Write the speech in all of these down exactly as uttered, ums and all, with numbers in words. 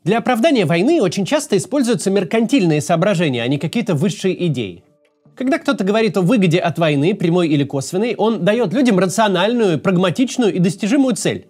Для оправдания войны очень часто используются меркантильные соображения, а не какие-то высшие идеи. Когда кто-то говорит о выгоде от войны, прямой или косвенной, он дает людям рациональную, прагматичную и достижимую цель.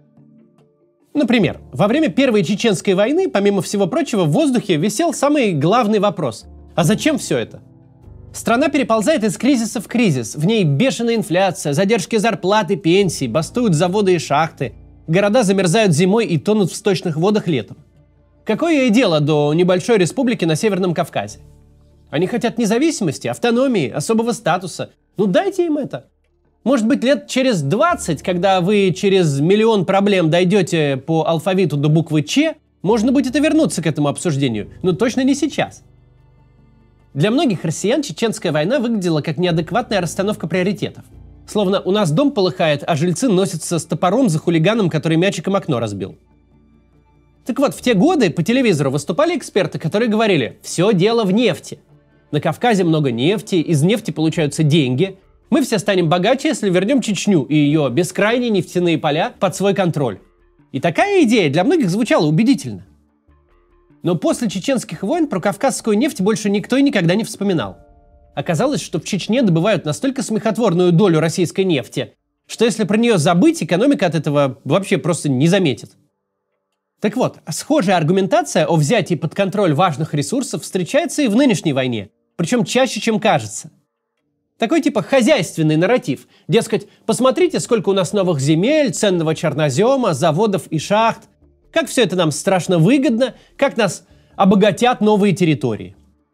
Например, во время Первой Чеченской войны, помимо всего прочего, в воздухе висел самый главный вопрос. А зачем все это? Страна переползает из кризиса в кризис. В ней бешеная инфляция, задержки зарплат и пенсий, бастуют заводы и шахты. Города замерзают зимой и тонут в сточных водах летом. Какое ей дело до небольшой республики на Северном Кавказе? Они хотят независимости, автономии, особого статуса. Ну дайте им это. Может быть, лет через двадцать, когда вы через миллион проблем дойдете по алфавиту до буквы Ч, можно будет и вернуться к этому обсуждению, но точно не сейчас. Для многих россиян чеченская война выглядела как неадекватная расстановка приоритетов. Словно у нас дом полыхает, а жильцы носятся с топором за хулиганом, который мячиком окно разбил. Так вот, в те годы по телевизору выступали эксперты, которые говорили: все дело в нефти. На Кавказе много нефти, из нефти получаются деньги. Мы все станем богаче, если вернем Чечню и ее бескрайние нефтяные поля под свой контроль. И такая идея для многих звучала убедительно. Но после чеченских войн про кавказскую нефть больше никто и никогда не вспоминал. Оказалось, что в Чечне добывают настолько смехотворную долю российской нефти, что если про нее забыть, экономика от этого вообще просто не заметит. Так вот, схожая аргументация о взятии под контроль важных ресурсов встречается и в нынешней войне, причем чаще, чем кажется. Такой типа хозяйственный нарратив. Дескать, посмотрите, сколько у нас новых земель, ценного чернозема, заводов и шахт. Как все это нам страшно выгодно, как нас обогатят новые территории.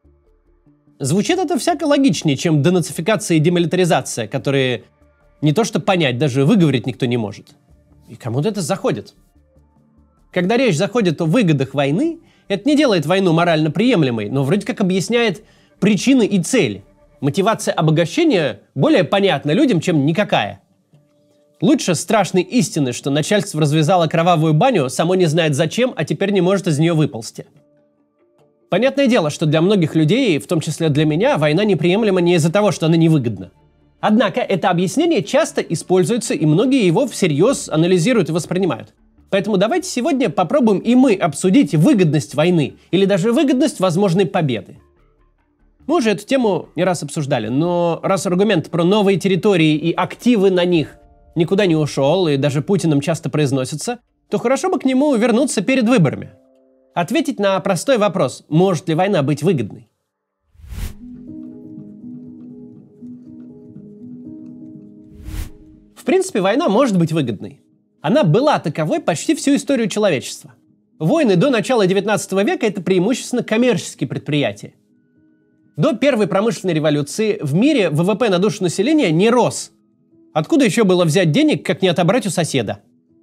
Звучит это всяко логичнее, чем денацификация и демилитаризация, которые не то что понять, даже выговорить никто не может. И кому-то это заходит. Когда речь заходит о выгодах войны, это не делает войну морально приемлемой, но вроде как объясняет причины и цели. Мотивация обогащения более понятна людям, чем никакая. Лучше страшной истины, что начальство развязало кровавую баню, само не знает зачем, а теперь не может из нее выползти. Понятное дело, что для многих людей, в том числе для меня, война неприемлема не из-за того, что она невыгодна. Однако это объяснение часто используется, и многие его всерьез анализируют и воспринимают. Поэтому давайте сегодня попробуем и мы обсудить выгодность войны, или даже выгодность возможной победы. Мы уже эту тему не раз обсуждали, но раз аргумент про новые территории и активы на них никуда не ушел, и даже Путиным часто произносится, то хорошо бы к нему вернуться перед выборами. Ответить на простой вопрос: может ли война быть выгодной? В принципе, война может быть выгодной. Она была таковой почти всю историю человечества. Войны до начала девятнадцатого века – это преимущественно коммерческие предприятия. До первой промышленной революции в мире вэ вэ пэ на душу населения не рос. Откуда еще было взять денег, как не отобрать у соседа?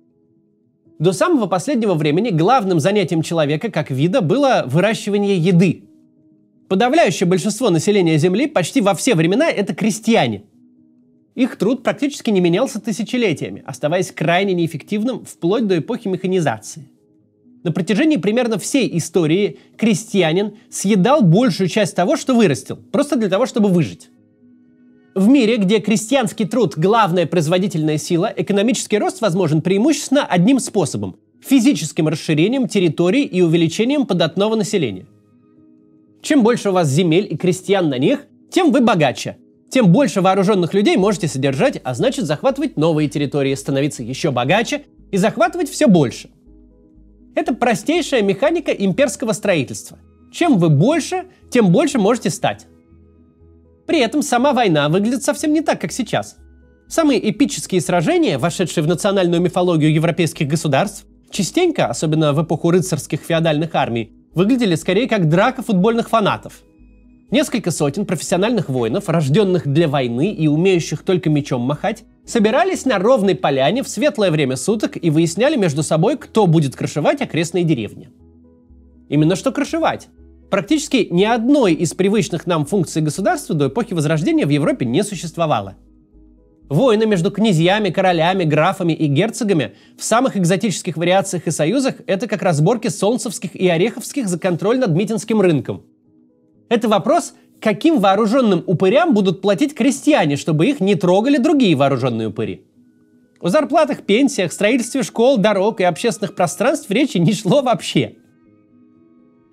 До самого последнего времени главным занятием человека как вида было выращивание еды. Подавляющее большинство населения Земли почти во все времена – это крестьяне. Их труд практически не менялся тысячелетиями, оставаясь крайне неэффективным вплоть до эпохи механизации. На протяжении примерно всей истории крестьянин съедал большую часть того, что вырастил, просто для того, чтобы выжить. В мире, где крестьянский труд – главная производительная сила, экономический рост возможен преимущественно одним способом – физическим расширением территорий и увеличением податного населения. Чем больше у вас земель и крестьян на них, тем вы богаче. Тем больше вооруженных людей можете содержать, а значит захватывать новые территории, становиться еще богаче и захватывать все больше. Это простейшая механика имперского строительства. Чем вы больше, тем больше можете стать. При этом сама война выглядит совсем не так, как сейчас. Самые эпические сражения, вошедшие в национальную мифологию европейских государств, частенько, особенно в эпоху рыцарских феодальных армий, выглядели скорее как драка футбольных фанатов. Несколько сотен профессиональных воинов, рожденных для войны и умеющих только мечом махать, собирались на ровной поляне в светлое время суток и выясняли между собой, кто будет крышевать окрестные деревни. Именно что крышевать. Практически ни одной из привычных нам функций государства до эпохи Возрождения в Европе не существовало. Войны между князьями, королями, графами и герцогами в самых экзотических вариациях и союзах – это как разборки солнцевских и ореховских за контроль над Митинским рынком. Это вопрос, каким вооруженным упырям будут платить крестьяне, чтобы их не трогали другие вооруженные упыри. О зарплатах, пенсиях, строительстве школ, дорог и общественных пространств речи не шло вообще.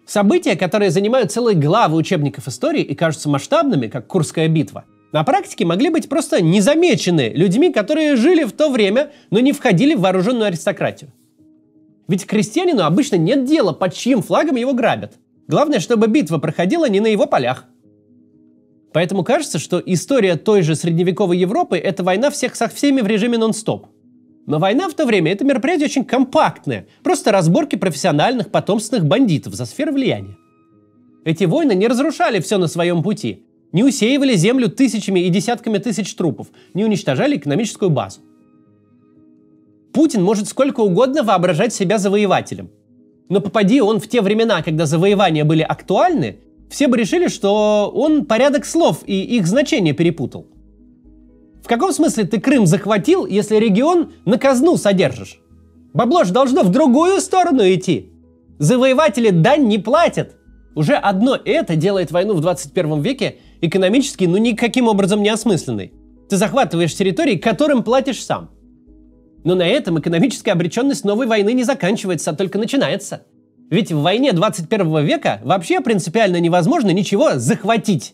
События, которые занимают целые главы учебников истории и кажутся масштабными, как Курская битва, на практике могли быть просто незамечены людьми, которые жили в то время, но не входили в вооруженную аристократию. Ведь крестьянину обычно нет дела, под чьим флагом его грабят. Главное, чтобы битва проходила не на его полях. Поэтому кажется, что история той же средневековой Европы – это война всех со всеми в режиме нон-стоп. Но война в то время – это мероприятие очень компактное, просто разборки профессиональных потомственных бандитов за сферы влияния. Эти войны не разрушали все на своем пути, не усеивали землю тысячами и десятками тысяч трупов, не уничтожали экономическую базу. Путин может сколько угодно воображать себя завоевателем. Но попади он в те времена, когда завоевания были актуальны, все бы решили, что он порядок слов и их значение перепутал. В каком смысле ты Крым захватил, если регион на казну содержишь? Бабло же должно в другую сторону идти. Завоеватели дань не платят. Уже одно это делает войну в двадцать первом веке экономически ну никаким образом не осмысленной. Ты захватываешь территории, которым платишь сам. Но на этом экономическая обреченность новой войны не заканчивается, а только начинается. Ведь в войне двадцать первого века вообще принципиально невозможно ничего захватить.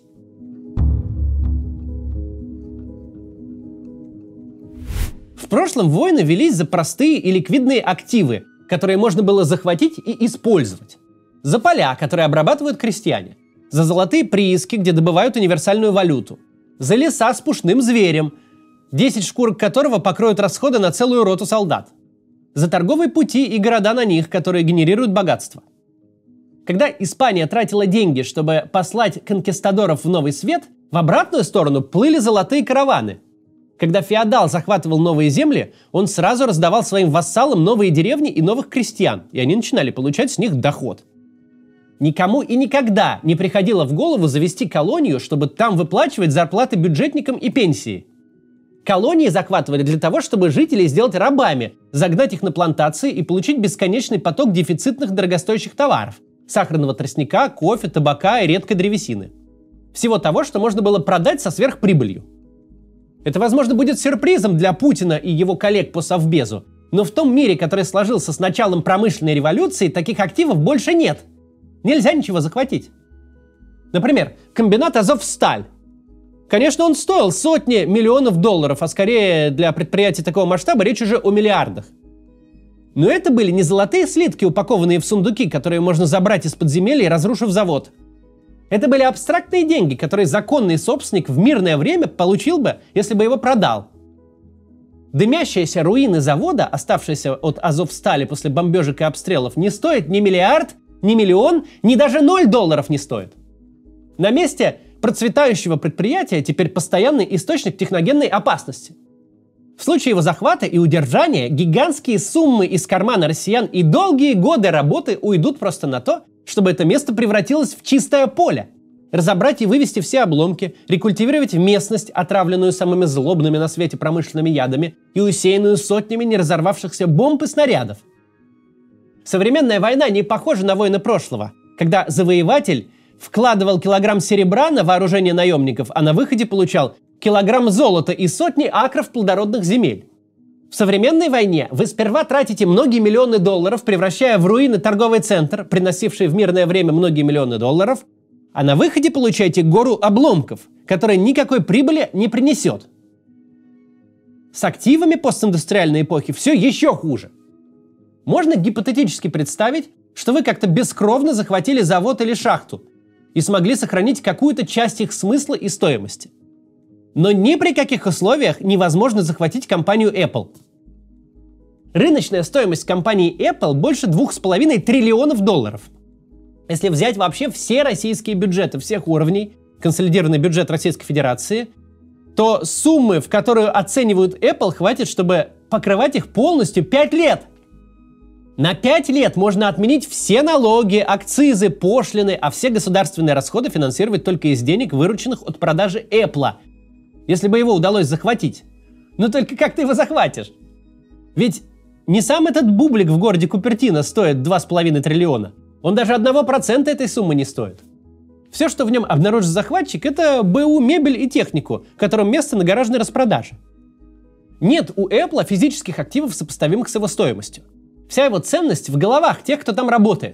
В прошлом войны велись за простые и ликвидные активы, которые можно было захватить и использовать. За поля, которые обрабатывают крестьяне. За золотые прииски, где добывают универсальную валюту. За леса с пушным зверем, десять шкурок которого покроют расходы на целую роту солдат. За торговые пути и города на них, которые генерируют богатство. Когда Испания тратила деньги, чтобы послать конкистадоров в Новый Свет, в обратную сторону плыли золотые караваны. Когда феодал захватывал новые земли, он сразу раздавал своим вассалам новые деревни и новых крестьян, и они начинали получать с них доход. Никому и никогда не приходило в голову завести колонию, чтобы там выплачивать зарплаты бюджетникам и пенсии. Колонии захватывали для того, чтобы жителей сделать рабами, загнать их на плантации и получить бесконечный поток дефицитных дорогостоящих товаров – сахарного тростника, кофе, табака и редкой древесины. Всего того, что можно было продать со сверхприбылью. Это, возможно, будет сюрпризом для Путина и его коллег по Совбезу, но в том мире, который сложился с началом промышленной революции, таких активов больше нет. Нельзя ничего захватить. Например, комбинат «Азовсталь». Конечно, он стоил сотни миллионов долларов, а скорее для предприятий такого масштаба речь уже о миллиардах. Но это были не золотые слитки, упакованные в сундуки, которые можно забрать из подземелья, разрушив завод. Это были абстрактные деньги, которые законный собственник в мирное время получил бы, если бы его продал. Дымящиеся руины завода, оставшиеся от Азовстали после бомбежек и обстрелов, не стоят ни миллиард, ни миллион, ни даже ноль долларов не стоят. На месте процветающего предприятия теперь постоянный источник техногенной опасности. В случае его захвата и удержания гигантские суммы из кармана россиян и долгие годы работы уйдут просто на то, чтобы это место превратилось в чистое поле. Разобрать и вывести все обломки, рекультивировать местность, отравленную самыми злобными на свете промышленными ядами и усеянную сотнями неразорвавшихся бомб и снарядов. Современная война не похожа на войны прошлого, когда завоеватель вкладывал килограмм серебра на вооружение наемников, а на выходе получал килограмм золота и сотни акров плодородных земель. В современной войне вы сперва тратите многие миллионы долларов, превращая в руины торговый центр, приносивший в мирное время многие миллионы долларов, а на выходе получаете гору обломков, которая никакой прибыли не принесет. С активами постиндустриальной эпохи все еще хуже. Можно гипотетически представить, что вы как-то бескровно захватили завод или шахту и смогли сохранить какую-то часть их смысла и стоимости. Но ни при каких условиях невозможно захватить компанию Apple. Рыночная стоимость компании Apple больше двух с половиной триллионов долларов. Если взять вообще все российские бюджеты всех уровней, консолидированный бюджет Российской Федерации, то суммы, в которую оценивают Apple, хватит, чтобы покрывать их полностью пять лет. На пять лет можно отменить все налоги, акцизы, пошлины, а все государственные расходы финансировать только из денег, вырученных от продажи Apple, если бы его удалось захватить. Но только как ты его захватишь? Ведь не сам этот бублик в городе Купертино стоит два с половиной триллиона. Он даже одного процента этой суммы не стоит. Все, что в нем обнаружит захватчик, это БУ, мебель и технику, которым место на гаражной распродаже. Нет у Apple физических активов, сопоставимых с его стоимостью. Вся его ценность в головах тех, кто там работает.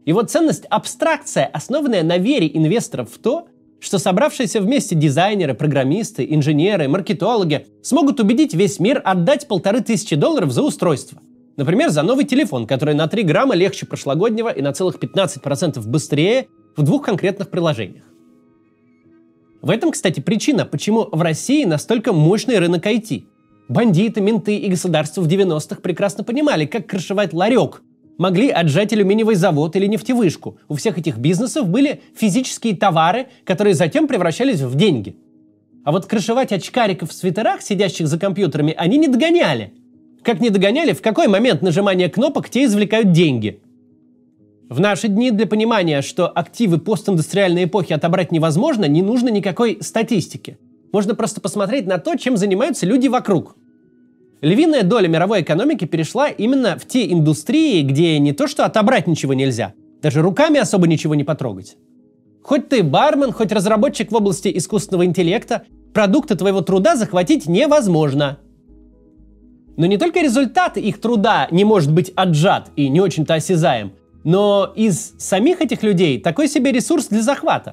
Его ценность – абстракция, основанная на вере инвесторов в то, что собравшиеся вместе дизайнеры, программисты, инженеры, маркетологи смогут убедить весь мир отдать полторы тысячи долларов за устройство. Например, за новый телефон, который на три грамма легче прошлогоднего и на целых пятнадцать процентов быстрее в двух конкретных приложениях. В этом, кстати, причина, почему в России настолько мощный рынок ай ти. Бандиты, менты и государство в девяностых прекрасно понимали, как крышевать ларек. Могли отжать алюминиевый завод или нефтевышку. У всех этих бизнесов были физические товары, которые затем превращались в деньги. А вот крышевать очкариков в свитерах, сидящих за компьютерами, они не догоняли. Как не догоняли, в какой момент нажимания кнопок те извлекают деньги. В наши дни для понимания, что активы постиндустриальной эпохи отобрать невозможно, не нужно никакой статистики. Можно просто посмотреть на то, чем занимаются люди вокруг. Львиная доля мировой экономики перешла именно в те индустрии, где не то что отобрать ничего нельзя, даже руками особо ничего не потрогать. Хоть ты бармен, хоть разработчик в области искусственного интеллекта, продукты твоего труда захватить невозможно. Но не только результат их труда не может быть отжат и не очень-то осязаем, но из самих этих людей такой себе ресурс для захвата.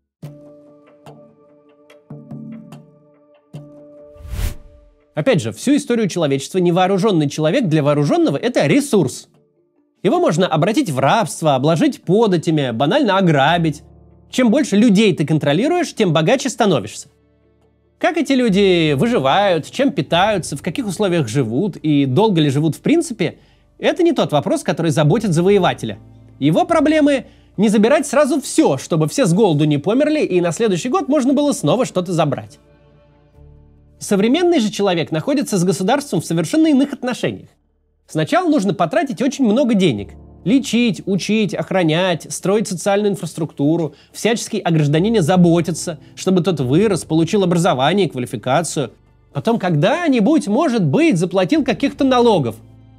Опять же, всю историю человечества невооруженный человек для вооруженного – это ресурс. Его можно обратить в рабство, обложить податями, банально ограбить. Чем больше людей ты контролируешь, тем богаче становишься. Как эти люди выживают, чем питаются, в каких условиях живут и долго ли живут в принципе – это не тот вопрос, который заботит завоевателя. Его проблемы – не забирать сразу все, чтобы все с голоду не померли и на следующий год можно было снова что-то забрать. Современный же человек находится с государством в совершенно иных отношениях. Сначала нужно потратить очень много денег. Лечить, учить, охранять, строить социальную инфраструктуру, всячески о гражданине заботиться, чтобы тот вырос, получил образование и квалификацию. Потом когда-нибудь, может быть, заплатил каких-то налогов.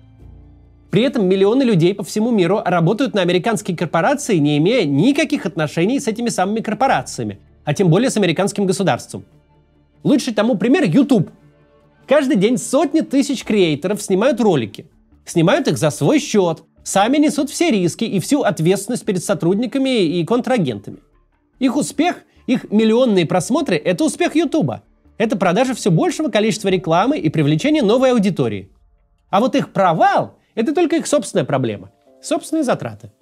При этом миллионы людей по всему миру работают на американские корпорации, не имея никаких отношений с этими самыми корпорациями, а тем более с американским государством. Лучший тому пример – YouTube. Каждый день сотни тысяч креаторов снимают ролики. Снимают их за свой счет, сами несут все риски и всю ответственность перед сотрудниками и контрагентами. Их успех, их миллионные просмотры – это успех YouTube. Это продажа все большего количества рекламы и привлечение новой аудитории. А вот их провал – это только их собственная проблема, собственные затраты.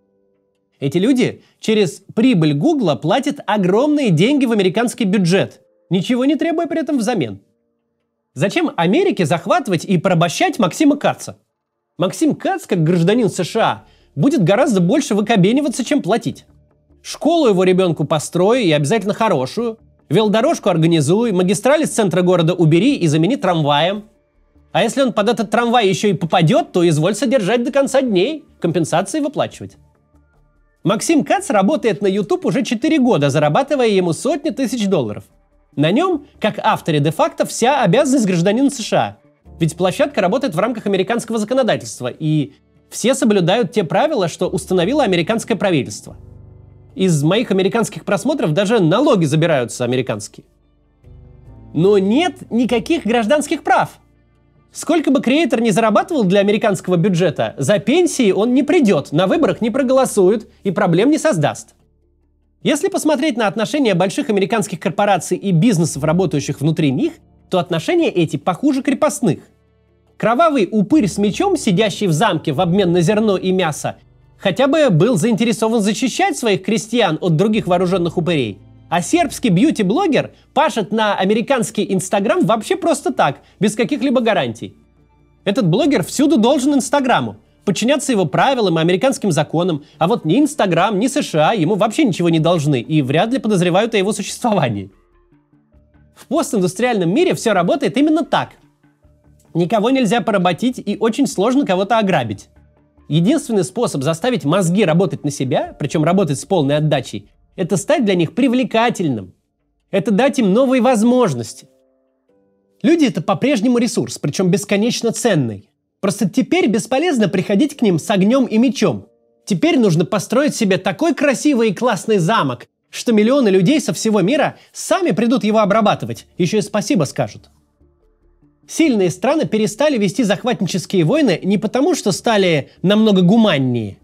Эти люди через прибыль Гугла платят огромные деньги в американский бюджет, ничего не требуя при этом взамен. Зачем Америке захватывать и порабощать Максима Каца? Максим Кац, как гражданин США, будет гораздо больше выкобениваться, чем платить. Школу его ребенку построй, и обязательно хорошую. Велодорожку организуй, магистраль из центра города убери и замени трамваем. А если он под этот трамвай еще и попадет, то изволь содержать до конца дней, компенсации выплачивать. Максим Кац работает на YouTube уже четыре года, зарабатывая ему сотни тысяч долларов. На нем, как авторе де-факто, вся обязанность гражданина США. Ведь площадка работает в рамках американского законодательства, и все соблюдают те правила, что установило американское правительство. Из моих американских просмотров даже налоги забираются американские. Но нет никаких гражданских прав. Сколько бы креатор ни зарабатывал для американского бюджета, за пенсией он не придет, на выборах не проголосует и проблем не создаст. Если посмотреть на отношения больших американских корпораций и бизнесов, работающих внутри них, то отношения эти похуже крепостных. Кровавый упырь с мечом, сидящий в замке в обмен на зерно и мясо, хотя бы был заинтересован защищать своих крестьян от других вооруженных упырей. А сербский бьюти-блогер пашет на американский Инстаграм вообще просто так, без каких-либо гарантий. Этот блогер всюду должен Инстаграму, подчиняться его правилам и американским законам, а вот ни Инстаграм, ни США ему вообще ничего не должны и вряд ли подозревают о его существовании. В постиндустриальном мире все работает именно так. Никого нельзя поработить и очень сложно кого-то ограбить. Единственный способ заставить мозги работать на себя, причем работать с полной отдачей, это стать для них привлекательным. Это дать им новые возможности. Люди — это по-прежнему ресурс, причем бесконечно ценный. Просто теперь бесполезно приходить к ним с огнем и мечом. Теперь нужно построить себе такой красивый и классный замок, что миллионы людей со всего мира сами придут его обрабатывать, еще и спасибо скажут. Сильные страны перестали вести захватнические войны не потому, что стали намного гуманнее,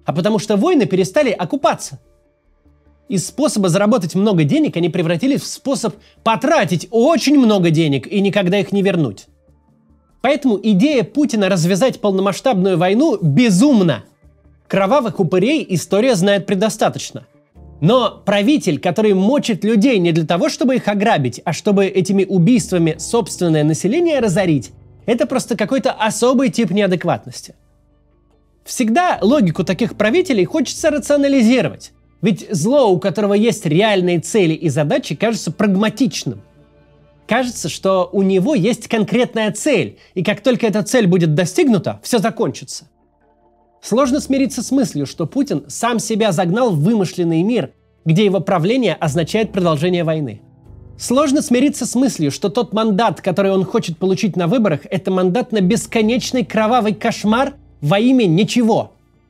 а потому что войны перестали окупаться. Из способа заработать много денег они превратились в способ потратить очень много денег и никогда их не вернуть. Поэтому идея Путина развязать полномасштабную войну безумна. Кровавых упырей история знает предостаточно. Но правитель, который мочит людей не для того, чтобы их ограбить, а чтобы этими убийствами собственное население разорить, это просто какой-то особый тип неадекватности. Всегда логику таких правителей хочется рационализировать. Ведь зло, у которого есть реальные цели и задачи, кажется прагматичным. Кажется, что у него есть конкретная цель, и как только эта цель будет достигнута, все закончится. Сложно смириться с мыслью, что Путин сам себя загнал в вымышленный мир, где его правление означает продолжение войны. Сложно смириться с мыслью, что тот мандат, который он хочет получить на выборах, это мандат на бесконечный кровавый кошмар во имя ничего.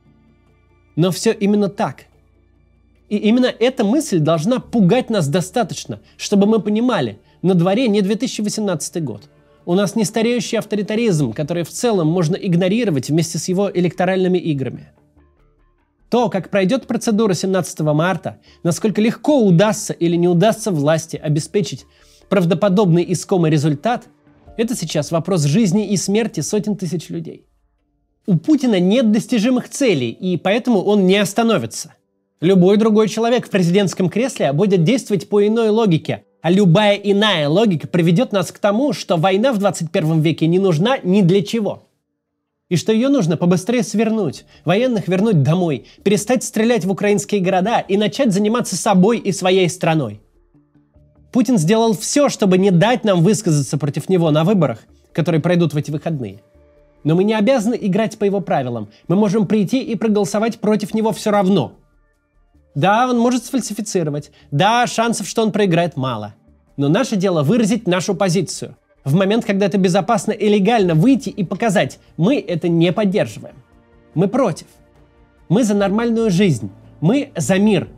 Но все именно так. И именно эта мысль должна пугать нас достаточно, чтобы мы понимали, на дворе не две тысячи восемнадцатый год. У нас не стареющий авторитаризм, который в целом можно игнорировать вместе с его электоральными играми. То, как пройдет процедура семнадцатого марта, насколько легко удастся или не удастся власти обеспечить правдоподобный искомый результат, это сейчас вопрос жизни и смерти сотен тысяч людей. У Путина нет достижимых целей, и поэтому он не остановится. Любой другой человек в президентском кресле будет действовать по иной логике, а любая иная логика приведет нас к тому, что война в двадцать первом веке не нужна ни для чего. И что ее нужно побыстрее свернуть, военных вернуть домой, перестать стрелять в украинские города и начать заниматься собой и своей страной. Путин сделал все, чтобы не дать нам высказаться против него на выборах, которые пройдут в эти выходные. Но мы не обязаны играть по его правилам. Мы можем прийти и проголосовать против него все равно. Да, он может сфальсифицировать. Да, шансов, что он проиграет, мало. Но наше дело выразить нашу позицию. В момент, когда это безопасно и легально выйти и показать, мы это не поддерживаем. Мы против. Мы за нормальную жизнь. Мы за мир.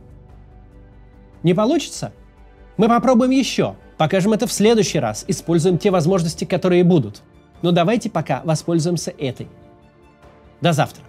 Не получится? Мы попробуем еще. Покажем это в следующий раз. Используем те возможности, которые будут. Но давайте пока воспользуемся этой. До завтра.